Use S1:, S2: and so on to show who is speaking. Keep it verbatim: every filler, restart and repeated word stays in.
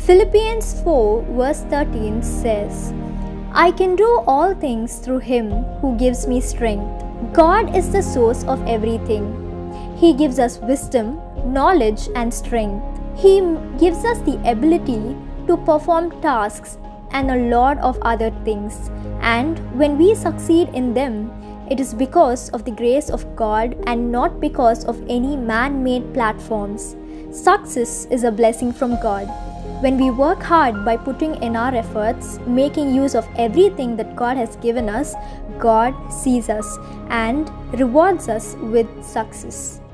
S1: Philippians four verse thirteen says, I can do all things through him who gives me strength. God is the source of everything. He gives us wisdom, knowledge, and strength. He gives us the ability to perform tasks and a lot of other things. And when we succeed in them, it is because of the grace of God and not because of any man-made platforms. Success is a blessing from God. When we work hard by putting in our efforts, making use of everything that God has given us, God sees us and rewards us with success.